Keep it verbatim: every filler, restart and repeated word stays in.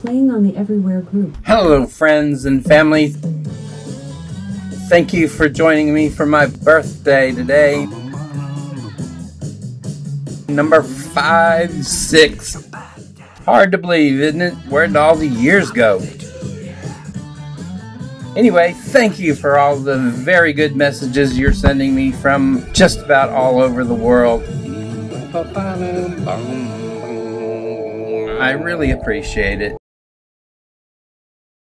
Playing on the Everywhere group. Hello, friends and family. Thank you for joining me for my birthday today. Number five, six. Hard to believe, isn't it? Where'd all the years go? Anyway, thank you for all the very good messages you're sending me from just about all over the world. I really appreciate it.